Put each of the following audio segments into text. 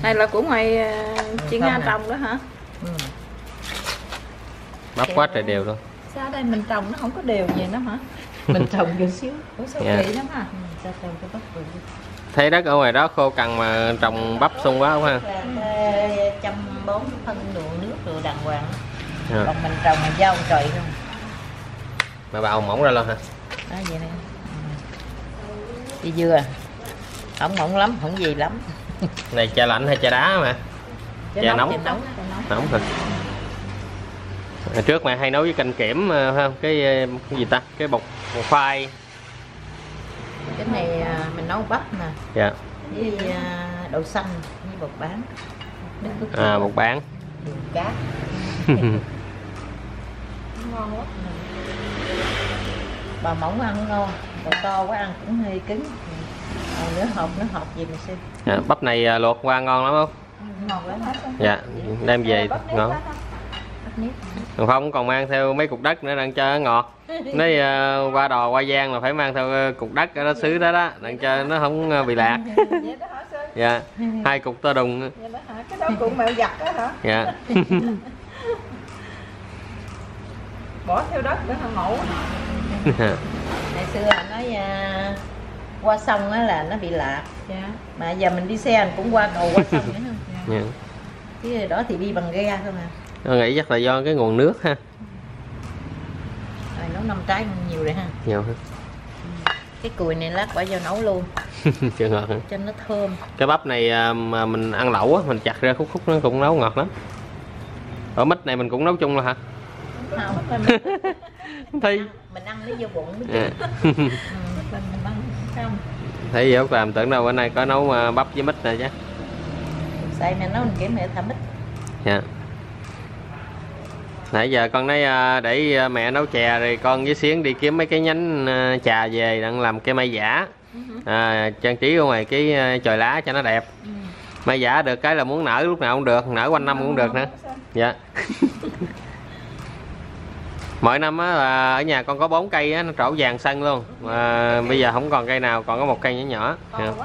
Này là của ngoài chị Nga trồng đó hả? Bắp quá trời đều luôn. Sao đây mình trồng nó không có đều vậy đó hả? Mình trồng chút xíu. Ủa sao kỳ lắm hả? Sao trồng cái bắp rồi. Thấy đất ở ngoài đó khô cằn mà trồng bắp sung quá không ha? Chăm bón phân đồ nước đồ đàng hoàng. Còn mình trồng mà rau trời không. Mà bào mỏng ra luôn hả? Đó vậy nè. Đi dưa. Không mỏng lắm, không gì lắm. Này trà lạnh hay trà đá mà? Trà nóng. Nóng thật. Trước mẹ hay nấu với canh kiểm không? Cái gì ta? Cái bột khoai. Cái này mình nấu bắp nè. Dạ. Với đậu xanh với bột bán. Bột bán. Đường cát. Ngon lắm. Bà mỏng ăn ngon, bà to quá ăn cũng hơi cứng. Nữa hộp gì mình xem. Bắp này luộc qua ngon lắm không? Ngon lắm hết. Dạ, đem về ngon. Còn không còn mang theo mấy cục đất nữa đang cho ngọt. Nói qua đò qua Giang là phải mang theo cục đất ở đó xứ đó đó, đang cho nó không bị lạc. Dạ, 2 cục to đùng. Cái đó cũng mẹo giặt đó hả? Dạ. Bỏ theo đất để thằng ngủ. Ngày xưa anh nói qua sông á là nó bị lạc. Dạ. Mà giờ mình đi xe cũng qua cầu qua sông nữa không? Dạ. Cái đó thì đi bằng ghe thôi mà. Tôi nghĩ chắc là do cái nguồn nước ha. Rồi nấu 5 trái nhiều rồi ha. Nhiều ha. Cái cùi này lát quả vô nấu luôn. Chưa ngọt hả? Cho nó thơm. Cái bắp này mà mình ăn lẩu á, mình chặt ra khúc khúc nó cũng nấu ngọt lắm. Ở mít này mình cũng nấu chung là hả? Không. Thấy mình ăn nó vô bụng mới mình ăn không. thấy gì làm tưởng đâu bữa nay có nấu bắp với mít này chứ. Xài mẹ nấu mình kiểm mẹ thả mít. Dạ. Nãy giờ con nói để mẹ nấu chè rồi con với Xiến đi kiếm mấy cái nhánh trà về đang làm cây mai giả. Trang trí ở ngoài cái chồi lá cho nó đẹp. Mai giả được cái là muốn nở lúc nào cũng được, nở quanh năm cũng được nữa. Dạ. Mỗi năm á là ở nhà con có 4 cây á, nó trổ vàng xanh luôn. Bây giờ không còn cây nào, còn có một cây nhỏ nhỏ.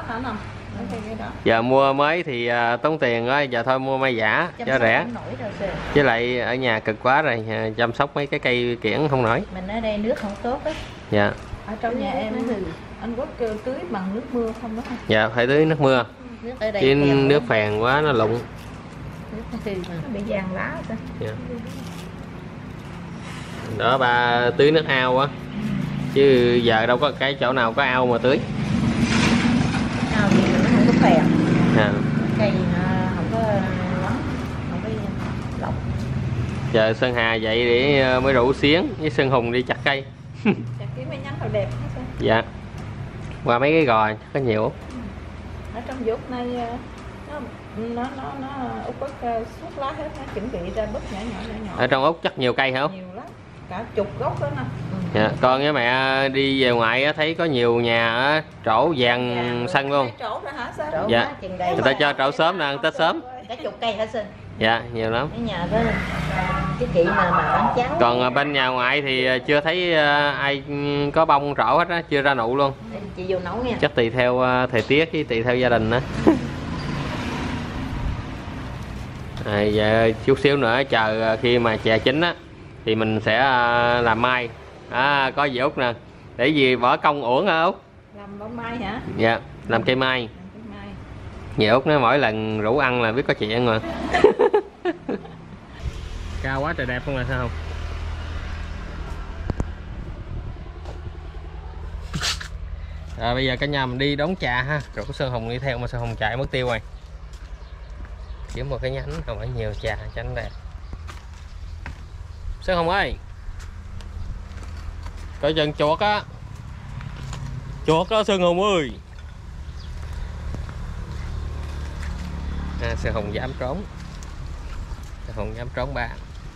Giờ mua mới thì tốn tiền á, giờ thôi mua mai giả cho rẻ. Với lại ở nhà cực quá rồi, chăm sóc mấy cái cây kiển không nổi. Mình ở đây nước không tốt á. Dạ. Ở trong nhà em thì anh Quốc kêu tưới bằng nước mưa không đó. Dạ, phải tưới nước mưa. Chứ nước phèn quá nó lụng. Nó bị vàng lá sao? Dạ. Đó bà tưới nước ao á. Chứ giờ đâu có cái chỗ nào có ao mà tưới. Ao thì nó không có phèn. À. Cây không có lắm, không có lọc. Giờ Sơn Hà dậy để mới rủ Xiến với Sơn Hùng đi chặt cây. Chặt kiếm mấy nhánh nào đẹp hết sao? Dạ. Qua mấy cái gò chắc có nhiều. Ở trong vuốt này nó út bớt suốt lá hết, nó chuẩn bị ra bớt nhỏ nhỏ. Ở trong út chắc nhiều cây hả? Nhiều lắm, cả chục gốc đó nè. Dạ, con với mẹ đi về ngoại á, thấy có nhiều nhà á, trổ vàng xanh luôn. Trổ rồi hả sao? Dạ. Người ta cho trổ sớm nè, ăn Tết sớm. Cả chục cây hả Sinh? Dạ, nhiều lắm. Cái nhà đó cái chị mà bán cháo. Còn bên nhà ngoại thì chưa thấy ai có bông trổ hết á, chưa ra nụ luôn. Chị vô nấu nha. Chắc tùy theo thời tiết với tùy theo gia đình nữa. Giờ chút xíu nữa chờ khi mà chè chín á thì mình sẽ làm mai. Có gì Út nè, để gì bỏ công uổng hả Út? Làm bông mai hả? Dạ, làm cây mai. Vậy Út nói mỗi lần rủ ăn là biết có chuyện mà. Cao quá trời đẹp không là sao không? Rồi bây giờ cả nhà mình đi đón trà ha. Rồi có Sơn Hùng đi theo mà Sơn Hùng chạy mất tiêu rồi. Kiếm một cái nhánh không phải nhiều trà cho nó đẹp. Sơn Hùng ơi, coi chân chuột á. Chuột đó Sơn Hùng ơi. Sơn Hùng dám trốn. Sơn Hùng dám trốn ba.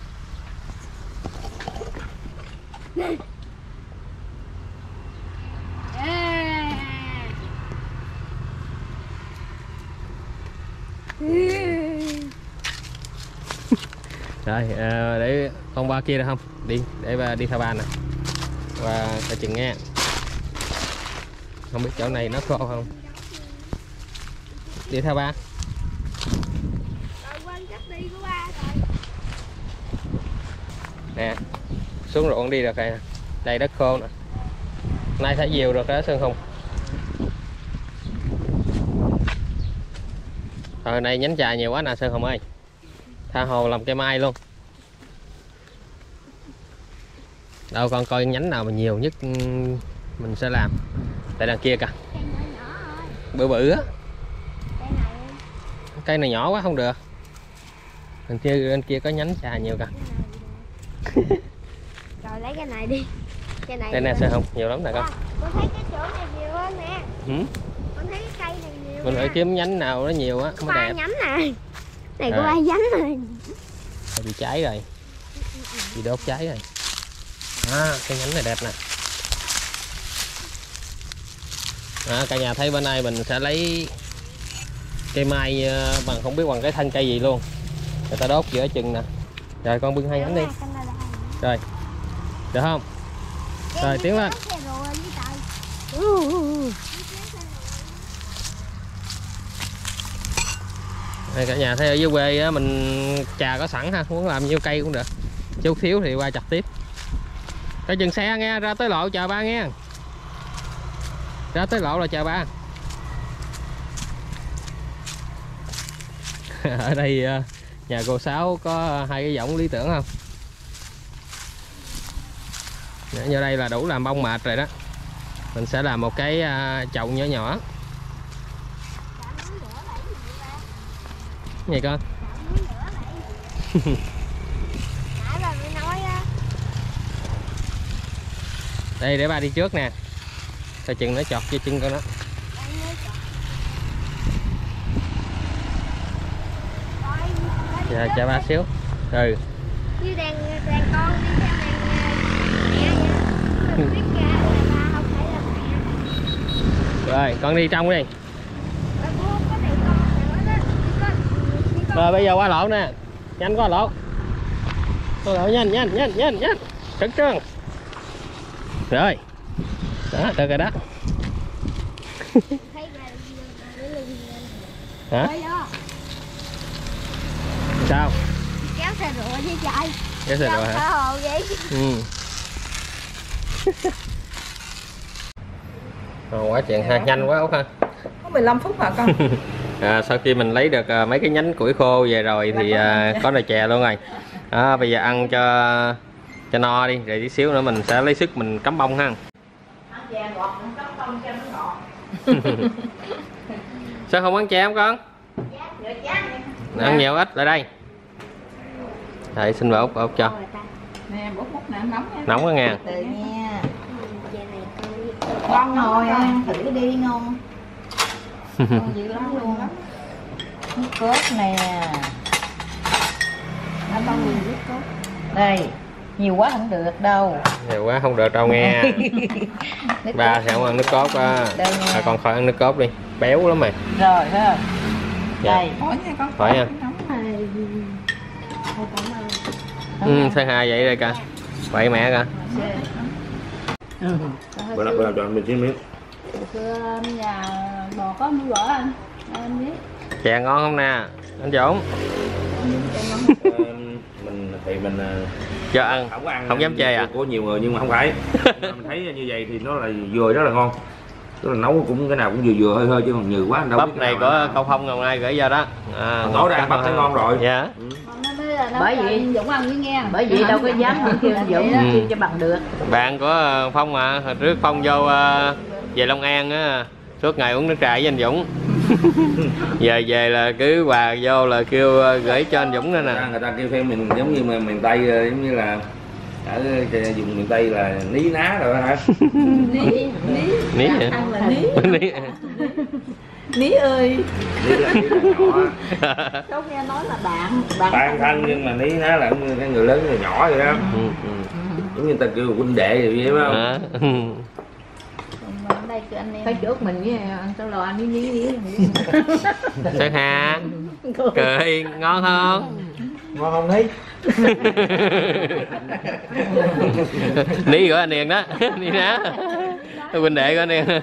Rồi để con ba kia được không? Đi để ba đi theo ba nè. Và coi chừng nghe. Không biết chỗ này nó khô không? Đi theo ba. bên cắt đi của ba rồi. Nè, xuống ruộng đi được rồi. Đây đất khô nè. Nay thả diều được đó Sơn Hùng. Ở đây nhánh trà nhiều quá nè Sơn Hùng ơi. Tha hồ làm cây mai luôn. Đâu con coi nhánh nào mà nhiều nhất mình sẽ làm. Tại đằng kia kìa. Bự bự á. Cây này nhỏ quá không được. Bên kia có nhánh trà nhiều kìa. Rồi lấy cái này đi. Cái này. Đây nè Sơn Hùng, nhiều lắm nè con. Con thấy cái chỗ này nhiều hơn nè. Con thấy cái cây này nhiều. Mình phải kiếm nhánh nào nó nhiều á mới đẹp. Nhánh nè. Này có 3 nhánh rồi. Bị cháy rồi. Bị đốt cháy rồi. Cái nhánh này đẹp nè. Cả nhà thấy bên này mình sẽ lấy cây mai bằng không biết bằng cái thân cây gì luôn. Người ta đốt giữa chừng nè. Rồi con bưng hai nhánh đi. Rồi. Được không? Rồi tiến lên. Đây cả nhà thấy ở dưới quê á, mình trà có sẵn ha, muốn làm nhiêu cây cũng được. Chút thiếu thì qua chặt tiếp. Coi dừng xe nghe, ra tới lộ chờ ba nghe. Ra tới lộ là chờ ba. Ở đây nhà cô Sáu có 2 cái võng lý tưởng không? Như đây là đủ làm bông mệt rồi đó. Mình sẽ làm một cái chậu nhỏ nhỏ. Gì con? Đây để ba đi trước nè. Coi chừng nó chọt vô chân con đó. Dạ cho ba xíu. Ừ. Như đàn con đi theo đàn mẹ vậy. Mình biết ra là ba không phải là mẹ. Rồi con đi trong đi. Rồi bây giờ qua lỗ nè. Nhanh qua lỗ. Qua lỗ nhanh. Trấn trơn. Rồi. Đó, được rồi đó. Hả? Sao? Kéo xe rượu với chạy. Kéo xe rượu hả? Hồ vậy. Quá chuyện ha, nhanh quá Út ha. Có 15 phút hả con? Sau khi mình lấy được mấy cái nhánh củi khô về rồi thì có nồi chè luôn rồi. Bây giờ ăn cho no đi, rồi tí xíu nữa mình sẽ lấy sức mình cắm bông ha. Sao không ăn chè không con? Ăn nhiều ít lại đây. Đây xin mời Út cho. Nè bút múc nè, nóng nha. Nóng quá nha. Từ nha. Ngon Ngồi ăn thử đi ngon. Ngon dữ lắm luôn á. Nước cốt nè. Đây, nhiều quá không được đâu. Nhiều quá không được đâu nghe. Ba sẽ không ăn nước cốt á. Con khỏi ăn nước cốt đi, béo lắm mày. Rồi thấy không? Dạ. Đây. Hỏi nha con. Hỏi nha. Thứ hai vậy đây kìa. Vậy mẹ kìa. Bữa nào cho anh mình chiếc miếng. Nhà bò có mua gỏi anh biết. Chè ngon không nè anh Dũng? Mình cho ăn không dám chê à? Có nhiều người nhưng mà không phải. Mình thấy như vậy thì nó là vừa rất là ngon. Tức là nấu cũng cái nào cũng vừa hơi chứ còn nhiều quá anh đâu. Bắp này có Câu Phong ngày nay gửi ra đó. Nói ra bắp thấy ngon rồi. Dạ. Bởi vì Dũng ăn với nghe. Bởi vì đâu có dám không kêu Dũng kêu cho bằng được. Bạn của Phong mà hồi trước Phong vô về Long An á, suốt ngày uống nước trà với anh Dũng. Giờ về là cứ quà vô là kêu gửi cho anh Dũng nữa nè. Người ta kêu theo mình giống như miền Tây, giống như là ở vùng miền Tây là ní ná rồi hả? Ní hả? Ăn là ní. Ní ơi. Ní là nhỏ. Cháu nghe nói là Bạn thân nhưng mà ní ná là cái người lớn người nhỏ vậy đó. Giống như ta kêu huynh đệ vậy phải không? Đây cứ anh em. Cái trước mình với ăn tao lò ăn ní. Sơn Hà cười ngon không? Ngon không thấy? Ní của anh Điền đó. Ní ná huynh đệ của anh Điền.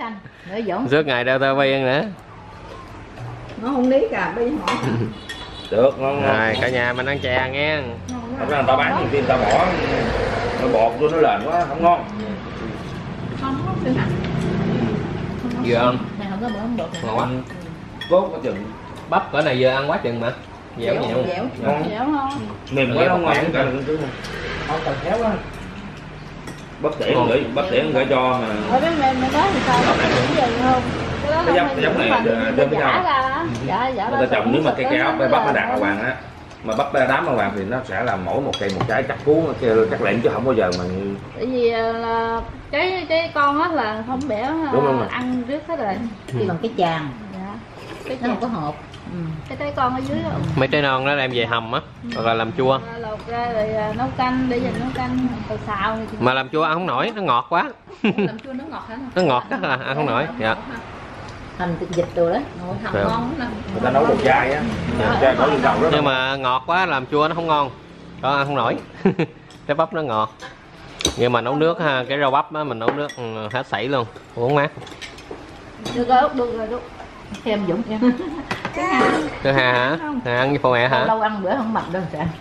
Suốt ngày đeo tao bay ăn nữa. Nó không ní cả bây hỏi. Được, ngon ngon. Rồi cả nhà mình ăn chè nghe. Thật ra người ta bán nhiều khi người ta bỏ nó bột vô nó lên quá không ngon. Không được hả? Vừa ăn Này không có bột ngon quá. Cốt có chừng. Bắp cỡ này vừa ăn quá chừng mà. Dẻo nhẹ không? dẻo. Ngon. Dẻo không? Mềm quá không ngon. Không cần khéo á. Bắp tỉa gửi cho mà. Ở bên mày nói thì sao? Cũng vậy không? Cái giống này đơn với nhau. Dạ Người ta trồng nếu mà cây áo bắp nó đạt màu vàng á, mà bắp đám màu vàng thì nó sẽ là mỗi một cây một trái cắt cuốn cắt lẹm chứ không bao giờ mà như. Tại vì là cái con á là không bẻ ăn rước hết rồi. Thì bằng cái chàng. Dạ. Cái Nó không có hộp. cái trái con ở dưới đó. Mấy trái non đó đem về hầm á, hoặc là làm chua. Lột ra rồi nấu canh để dành nấu canh rồi xào. Mà làm chua ăn không nổi, nó ngọt quá. Làm chua nó ngọt hả? Nó ngọt đó là ăn không nổi. Dạ. Thành thịt vịt rồi đấy. Hầm Dạ. ngon lắm. Người ta nấu đồ chai á, chai nấu lên đầu đó. Nhưng mà ngọt quá làm chua nó không ngon. Đó ăn không nổi. Cái bắp nó ngọt. Nhưng mà nấu nước ha, cái rau bắp á mình nấu nước hết sảy luôn, uống mát. Được rồi, được rồi, được. Thêm Dũng nha. Cứ Hà hả? Hà ăn với phụ mẹ hả? Lâu ăn bữa không mập đâu sao.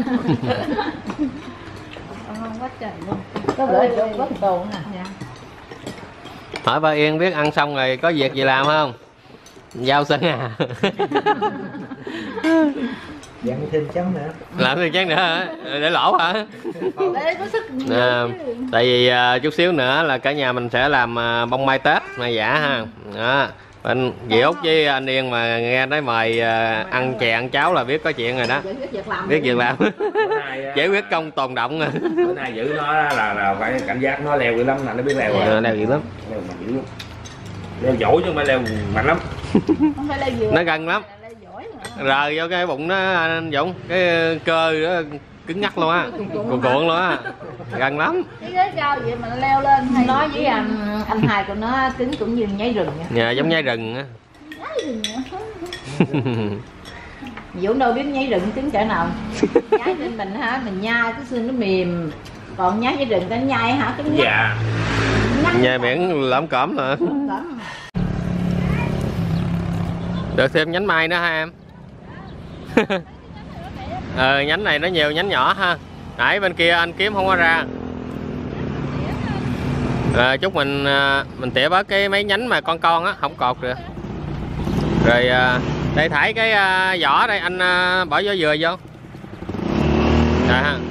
Ngon quá trời luôn. Có bữa chốt rất tô nè. Dạ. Hỏi ba Yên biết ăn xong rồi có việc gì làm không? Giao sân à? Dặn thêm chấm nữa. Làm thêm chén nữa hả? Để lỗ hả? Để có sức nhiều chứ. Tại vì chút xíu nữa là cả nhà mình sẽ làm bông mai Tết mai giả ha. Đó. Anh Dì Út với anh Yên mà nghe nói mời ăn chè ăn cháo là biết có chuyện rồi đó. Biết việc làm. Giải quyết công tồn động rồi. Bữa nay giữ nó là phải cảnh giác, nó leo dữ lắm, là nó biết leo rồi. Leo dữ lắm. Leo mạnh dữ lắm. Leo giỏi chứ không phải leo mạnh lắm. Không phải leo dừa. Nó gần lắm. Leo giỏi mà. Rờ vô cái bụng nó anh Dũng, cái cơ đó cứng nhắc luôn á, cuộn cuộn luôn á, gần lắm. Cái ghế cao vậy mà leo lên hay Nói với anh hai của nó cứng cũng như nhái rừng nha. Dạ, giống nhái rừng á. nhái gì nữa. Dũng đâu biết nhái rừng cứng cỡ nào. Nhái lên mình hả, mình nhai cái xương nó mềm. Còn nhái với rừng ta nhai hả cái nhát. Dạ. Nhai miệng lẩm cẩm nè. Được thêm nhánh mai nữa ha em. Nhánh này nó nhiều nhánh nhỏ ha. Nãy bên kia anh kiếm không có ra. Chúc mình tỉa bớt cái mấy nhánh mà con á, không cột được. Rồi đây thải cái vỏ đây anh bỏ vỏ dừa vô. Rồi ha.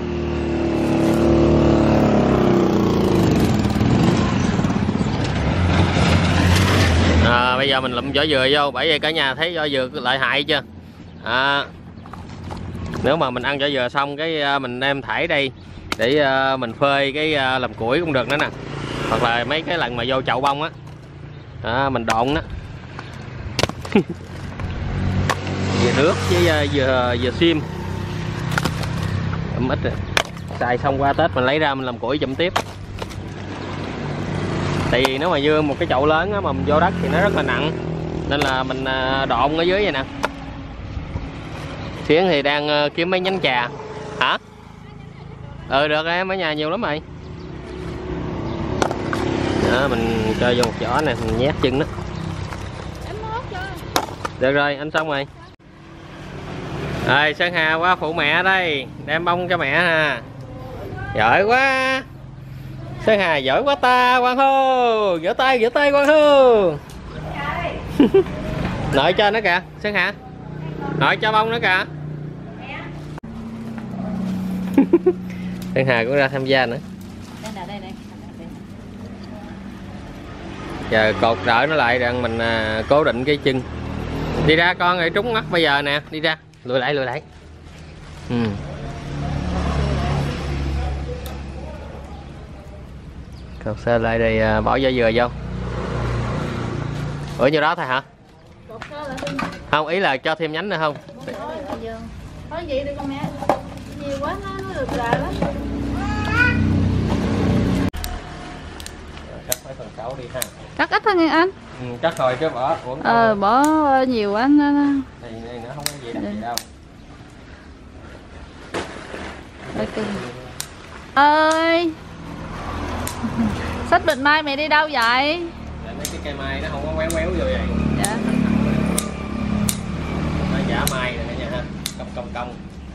Bây giờ mình lụm vỏ dừa vô, bởi vì cả nhà thấy vỏ dừa lợi hại chưa. Nếu mà mình ăn vỏ dừa xong cái mình đem thải đây để mình phơi cái làm củi cũng được nữa nè, hoặc là mấy cái lần mà vô chậu bông á, mình độn đó. Dừa nước với dừa xiêm ít rồi. Xài xong qua Tết mình lấy ra mình làm củi chụm tiếp. Tại vì nếu mà dưa một cái chậu lớn á, mà mình vô đất thì nó rất là nặng, nên là mình độn ở dưới vậy nè. Xuyến thì đang kiếm mấy nhánh trà. Hả? Được em, ở nhà nhiều lắm rồi. Đó, mình cho vô một giỏ nè, mình nhét chân đó. Được rồi, anh xong rồi. Rồi, Sơn Hà qua phụ mẹ đây, đem bông cho mẹ nè. Giỏi quá. Sơn Hà giỏi quá ta, Quang Hô. Vỗ tay Quang Hô. Nội cho nó kìa, Sơn Hà. Nội cho bông nữa kìa. Sơn Hà cũng ra tham gia nữa. Đây. Giờ cột đỡ nó lại rằng mình cố định cái chân. Đi ra con rồi, trúng mắt bây giờ nè, đi ra, lùi lại. Cột sơ lại đây, bỏ vỏ dừa vô. Ủa nhiêu đó thôi hả? Không, ý là cho thêm nhánh nữa không? Nói vậy đi con mẹ. Nhiều quá nó được ra lắm. Cắt mấy phần 6 đi ha. Cắt ít thôi nghe anh. Cắt rồi chứ bỏ uống. Bỏ nhiều quá nó. Này nó không có gì đặc gì đâu. Ok. Ơi. Xách bịch mai mẹ đi đâu vậy? Để mấy cái cây mai nó không có quéo vô vậy. Dạ. Nó giả mai rồi cả nhà ha. cong cong.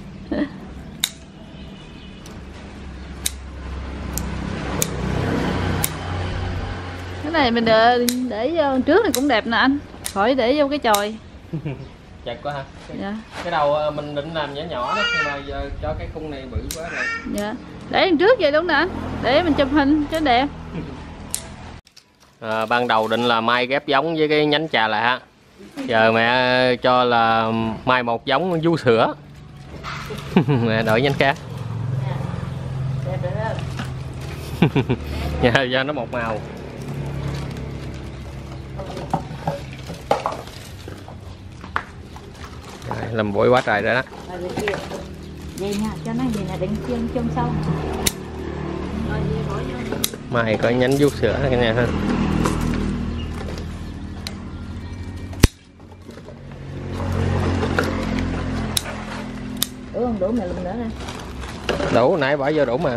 Cái này mình để vô trước thì cũng đẹp nè anh, khỏi để vô cái chòi. Chật quá hả? Dạ. Cái đầu mình định làm nhỏ nhỏ đó, nhưng mà giờ cho cái khung này bự quá rồi. Dạ. Để đằng trước vậy đúng nè, để mình chụp hình cho đẹp. Ban đầu định là mai ghép giống với cái nhánh trà lại ha. Giờ mẹ cho là mai một giống vú sữa. Mẹ đổi nhánh khác. Đẹp rồi đó. Dạ, cho nó một màu. Rồi, làm bụi quá trời rồi đó. Vậy nha, cho nó gì nè, đừng chiên trong sâu. Mai có nhánh vú sữa cả nhà ha. Đủ không? Đủ mẹ lùm nữa nè. Đủ, nãy bỏ vô đủ mà.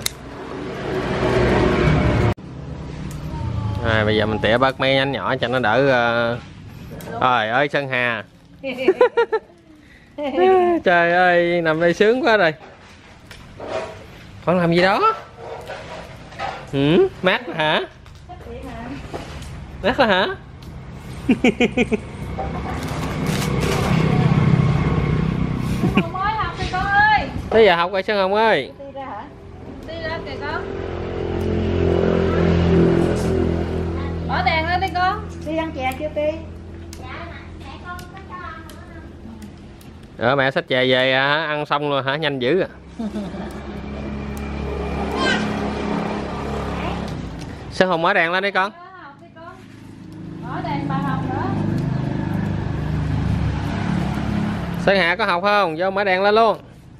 Bây giờ mình tỉa bớt mấy nhánh nhỏ cho nó đỡ. Trời ơi Sơn Hà. Trời ơi, nằm đây sướng quá rồi. Con làm gì đó? Mát hả? Mát hả? Không mới học đi con ơi. Tới giờ học rồi Sơn Hồng ơi. Đi ra hả? Đi ra kìa con. Bỏ đèn lên đi con. Đi ăn chè chưa Ti? Mẹ xách chè về hả? Ăn xong rồi hả? Nhanh dữ à. Sơn Hồng mở đèn lên đi con. Bỏ đèn bà học nữa. Sơn Hà có học không? Vô mở đèn lên luôn.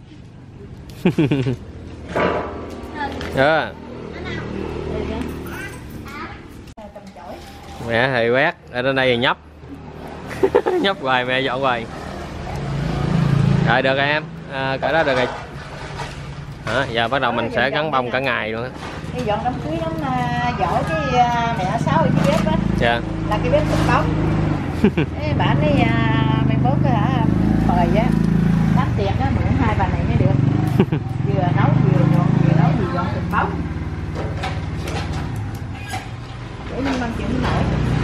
Mẹ thì quét ở trên đây thì nhấp. Nhấp hoài mẹ dọn hoài. Rồi được rồi em, cỡ đó được rồi. Giờ bắt đầu mình sẽ gắn bông cả ngày luôn á. Đi dọn đám cưới giống giỏi cái mẹ Sáu ở cái bếp á. Dạ. Là cái bếp thịt bóng. Cái bạn ấy mấy bố hả mời á, đám tiệc á mượn hai bà này mới được. Vừa nấu vừa dọn, vừa nấu vừa dọn thịt bóng. Để nhưng bằng chịu nổi.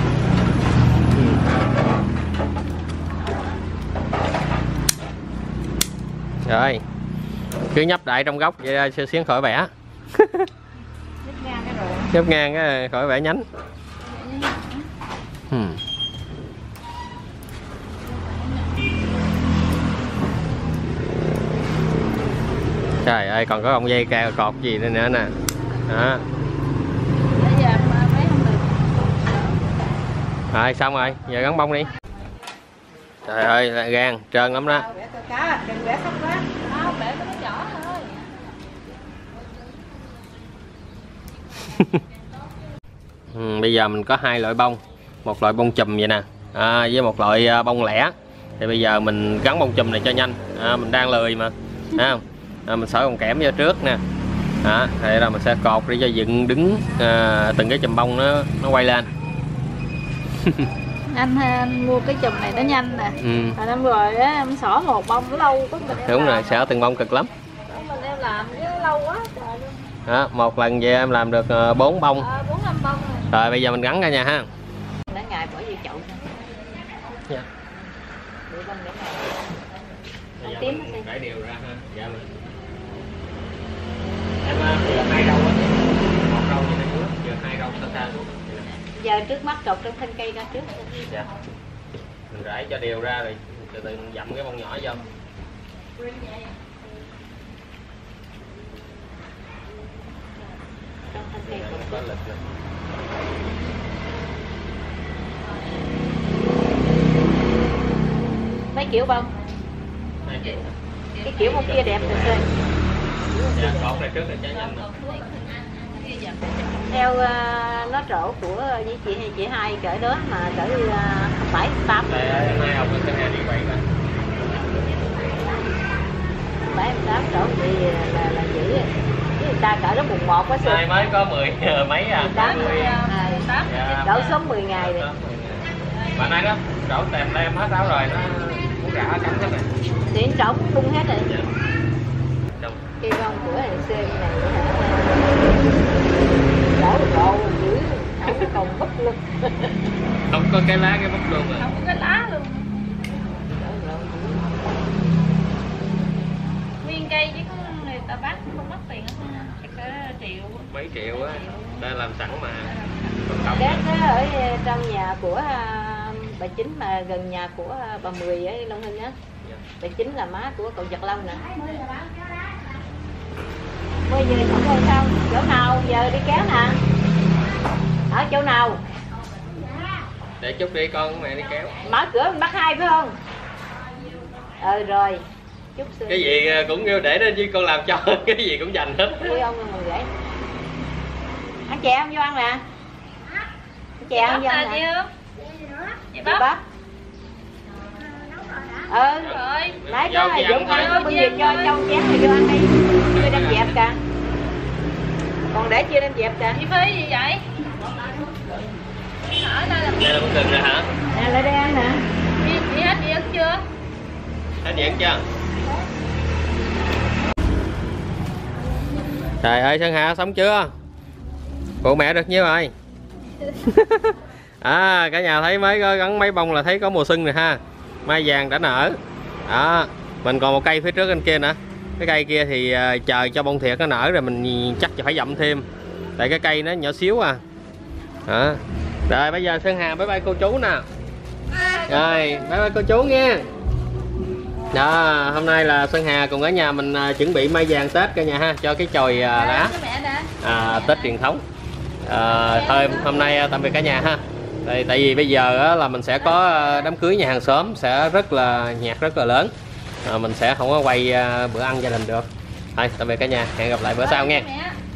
Rồi, cứ nhấp đại trong góc vậy sẽ xuyến khỏi bẻ. Nhấp ngang cái khỏi bẻ nhánh. Trời ơi, còn có ông dây keo cột gì nữa nè. Đó. Rồi xong rồi, giờ gắn bông đi. Trời ơi, là gan trơn lắm đó. Bây giờ mình có hai loại bông, một loại bông chùm vậy nè, với một loại bông lẻ. Thì bây giờ mình gắn bông chùm này cho nhanh, mình đang lười mà, thấy không? Mình xỏ con kẽm vô trước nè, thì là mình sẽ cột để cho dựng đứng từng cái chùm bông nó quay lên. Anh mua cái chùm này nó nhanh nè. Hồi năm rồi á em xỏ một bông nó lâu quá. Đúng rồi, xỏ từng bông cực lắm. Mình em làm cái lâu quá trời luôn. Đó, một lần về em làm được 4 bông. 4-5 bông rồi. Rồi bây giờ mình gắn ra nha ha. Để ngày bỏ vô chậu. Dạ. Để bông để Bây giờ mình rải đều ra ha. Dạ mình. Em giờ 2 rau á. 1 rau như này trước, giờ 2 rau xa xuống. Giờ trước mắt cột trong thân cây ra trước. Dạ. Mình rải cho đều ra rồi từ từ mình dặm cái bông nhỏ vô. Trong thân cây Có lịch rồi. mấy kiểu bông. 2 kiểu. Cái kiểu bông kia đẹp rồi Sơn. Dạ, cột này trước là cháy nhanh rồi. Theo nó trổ của với chị hai cỡ đó mà cỡ 7 8. Đây hai ông sẽ đi vậy mà. 7 8 trổ thì là dữ. Chứ người ta cỡ đó mùng 1 quá Sơn. Nay mới có 10 mấy à. 8 dạ, đổ sớm 10 ngày rồi. Mà nay đó trổ tèm lem hết áo rồi nó cũng rã cắn hết rồi. Thì trổ bung hết rồi. Dạ. Trong. Cây bông của hàng sen này hả? Đổ đồ dữ, không còn bất lực. Không có cái lá cái bắp luôn à. Không có cái lá luôn. Nguyên cây chứ có người ta bán không mất tiền hết nha. Chắc cả triệu. Mấy triệu á. Ta làm sẵn mà. Cát đó ở trong nhà của bà Chính mà gần nhà của bà Mười ở Long Hưng á. Bà Chính là má của cậu Giật Long nè. 10 giờ không thôi sao? Chỗ nào giờ đi kéo nè? Ở chỗ nào? Để chút đi con mẹ đi kéo. Mở cửa mình bắt hai phải không? Rồi. Chút xưa. Cái gì cũng kêu để đó chứ con làm cho cái gì cũng dành hết. Đi ông mình gửi. Ăn chè không vô ăn nè. Ăn chè không vô ăn nè. Chị Chị bắp. Rồi. Nãy đó là Dũng ăn có bao nhiêu cho trong chén này vô ăn đi. Chưa đem dẹp kìa. Còn để chưa đem dẹp kìa. Chi phí gì vậy? Ở đây là Đây là con gừng rồi hả? Nè lại đây ăn nè. chị hết gì ăn chưa? Hết điện chưa? Trời ơi Sơn Hà sống chưa? Phụ mẹ được nhiêu rồi? À cả nhà thấy mới gắn mấy bông là thấy có mùa xuân rồi ha. Mai vàng đã nở. Đó, mình còn một cây phía trước bên kia nữa. Cái cây kia thì chờ cho bông thiệt nó nở rồi mình chắc phải dặm thêm. Tại cái cây nó nhỏ xíu à. Đó. Rồi bây giờ Sơn Hà bye bye cô chú nè. Rồi bye bye cô chú nha. Đó, hôm nay là Sơn Hà cùng ở nhà mình chuẩn bị mai vàng Tết cả nhà ha, cho cái chồi lá Tết truyền thống. Thôi hôm nay tạm biệt cả nhà ha. Tại vì bây giờ là mình sẽ có đám cưới nhà hàng xóm sẽ rất là nhạc rất là lớn, mình sẽ không có quay bữa ăn gia đình được. Thôi tạm biệt cả nhà, hẹn gặp lại bữa sau nha.